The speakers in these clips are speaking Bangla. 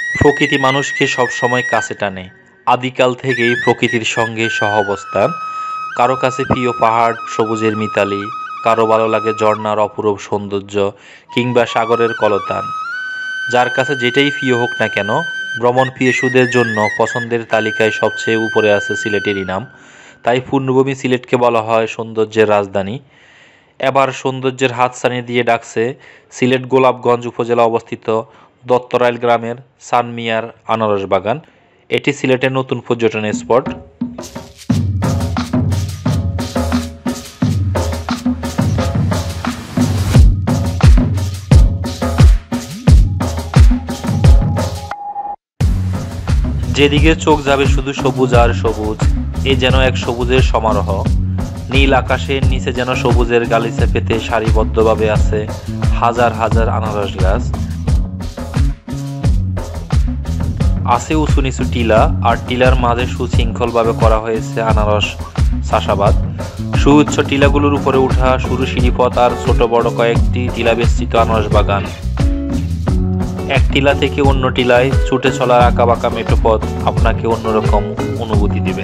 প্রকৃতি মানুষকে সবসময় কাছে টানে। আদিকাল থেকেই প্রকৃতির সঙ্গে সহাবস্থান। কারো কাছে প্রিয় পাহাড় সবুজের মিতালি, কারো ভালো লাগে ঝর্ণার অপরূপ সৌন্দর্য কিংবা সাগরের কলতান। যার কাছে যেটাই প্রিয় হোক না কেন, ভ্রমণ পিপাসুদের জন্য পছন্দের তালিকায় সবচেয়ে উপরে আছে সিলেটেরই নাম। তাই পূর্ণভূমি সিলেটকে বলা হয় সৌন্দর্যের রাজধানী। এবার সৌন্দর্যের হাতছানি দিয়ে ডাকছে সিলেট গোলাপগঞ্জ উপজেলা অবস্থিত দত্তরাইল গ্রামের সানমিয়ার আনারস বাগান। এটি সিলেটের নতুন পর্যটন স্পট। যেদিকে চোখ যাবে শুধু সবুজ আর সবুজ। এ যেন এক সবুজের সমারোহ। নীল আকাশের নিচে যেন সবুজের গালিচা পেতে সারিবদ্ধভাবে আছে হাজার হাজার আনারস গাছ। আছে উঁচু নিচু টিলা, আর টিলার মাঝে সুশৃঙ্খলভাবে করা হয়েছে আনারস চাষাবাদ। সুউচ্চ টিলাগুলোর উপরে উঠা সরু সিঁড়িপথ আর ছোট বড় কয়েকটি টিলা বেষ্টিত আনারস বাগান। এক টিলা থেকে অন্য টিলায় ছুটে চলার আঁকাবাঁকা মেঠো পথ আপনাকে অন্যরকম অনুভূতি দিবে।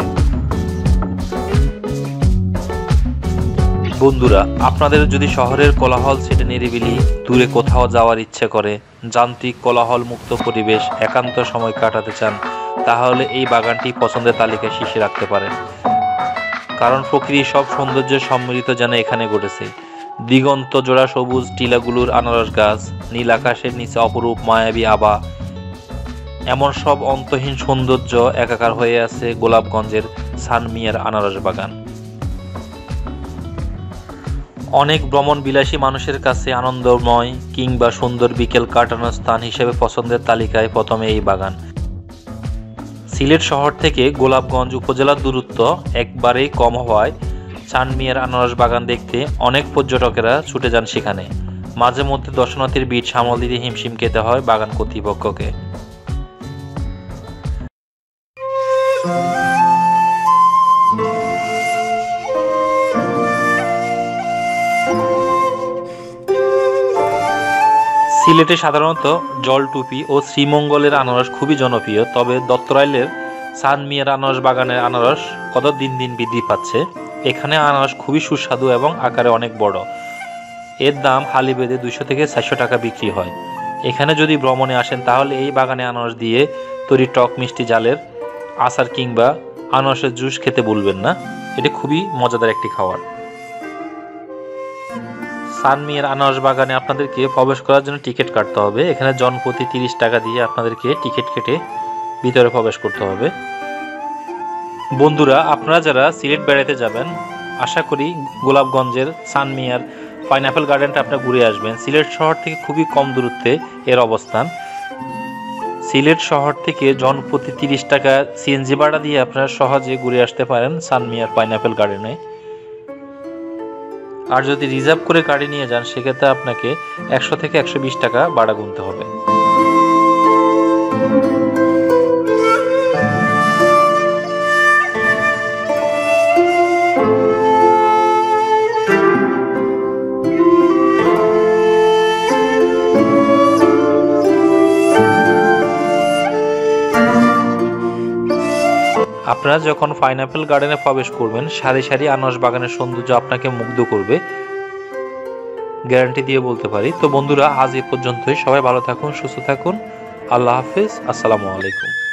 বন্ধুরা, আপনাদের যদি শহরের কোলাহল ছেড়ে নিরিবিলি দূরে কোথাও যাওয়ার ইচ্ছে করে, যান্ত্রিক কোলাহল মুক্ত পরিবেশ একান্ত সময় কাটাতে চান, তাহলে এই বাগানটি পছন্দের তালিকায় শীর্ষে রাখতে পারেন। কারণ প্রকৃতির সব সৌন্দর্য সম্মিলিত যেন এখানে ঘটেছে। দিগন্ত জোড়া সবুজ টিলাগুলোর আনারস গাছ, নীল আকাশের নিচে অপরূপ মায়াবী আভা, এমন সব অন্তহীন সৌন্দর্য একাকার হয়ে আছে গোলাপগঞ্জের সানমিয়ার আনারস বাগান। অনেক ভ্রমণ বিলাসী মানুষের কাছে আনন্দময় কিংবা সুন্দর বিকেল কাটানোর স্থান হিসেবে পছন্দের তালিকায় প্রথমে এই বাগান। সিলেট শহর থেকে গোলাপগঞ্জ উপজেলার দূরত্ব একবারেই কম হওয়ায় সানমিয়ার আনারস বাগান দেখতে অনেক পর্যটকেরা ছুটে যান সেখানে। মাঝে মধ্যে দর্শনার্থীর ভিড় সামাল দিতে হিমশিম খেতে হয় বাগান কর্তৃপক্ষকে। সিলেটে সাধারণত জলটুপি ও শ্রীমঙ্গলের আনারস খুবই জনপ্রিয়, তবে দত্তরাইলের সানমিয়ার আনারস বাগানের আনারস কত দিন দিন বৃদ্ধি পাচ্ছে। এখানে আনারস খুবই সুস্বাদু এবং আকারে অনেক বড়। এর দাম হালি বেঁধে 200 থেকে 400 টাকা বিক্রি হয়। এখানে যদি ভ্রমণে আসেন তাহলে এই বাগানে আনারস দিয়ে তৈরি টক মিষ্টি জালের আচার কিংবা আনারসের জুস খেতে ভুলবেন না। এটি খুবই মজাদার একটি খাবার। সানমিয়ার আনারস বাগানে আপনাদেরকে প্রবেশ করার জন্য টিকিট কাটতে হবে। এখানে জনপ্রতি 30 টাকা দিয়ে আপনাদেরকে টিকিট কেটে ভিতরে প্রবেশ করতে হবে। বন্ধুরা, আপনারা যারা সিলেট বেড়াতে যাবেন, আশা করি গোলাপগঞ্জের সানমিয়ার পাইনাপেল গার্ডেনটা আপনারা ঘুরে আসবেন। সিলেট শহর থেকে খুবই কম দূরত্বে এর অবস্থান। সিলেট শহর থেকে জনপ্রতি 30 টাকা সিএনজি ভাড়া দিয়ে আপনারা সহজে ঘুরে আসতে পারেন সানমিয়ার পাইনাপেল গার্ডেনে। আর যদি রিজার্ভ করে গাড়ি নিয়ে যান সেক্ষেত্রে আপনাকে 100 থেকে 120 টাকা ভাড়া গুনতে হবে। আপনারা যখন পাইনাপেল গার্ডেনে প্রবেশ করবেন, সারি সারি আনারস বাগানের সৌন্দর্য আপনাকে মুগ্ধ করবে, গ্যারান্টি দিয়ে বলতে পারি। তো বন্ধুরা, আজ এ পর্যন্তই। সবাই ভালো থাকুন, সুস্থ থাকুন। আল্লাহ হাফেজ। আসসালামু আলাইকুম।